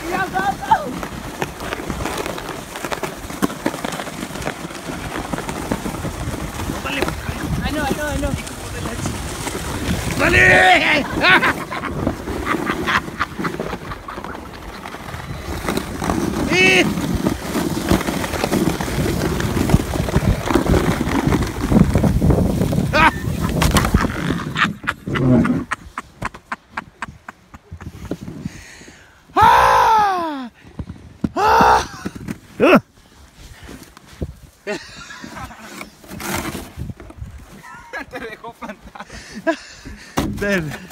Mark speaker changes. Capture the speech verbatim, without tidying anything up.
Speaker 1: Ano, ano, ano?
Speaker 2: ¡Dale! ¡Eh!
Speaker 1: Te dejó plantado.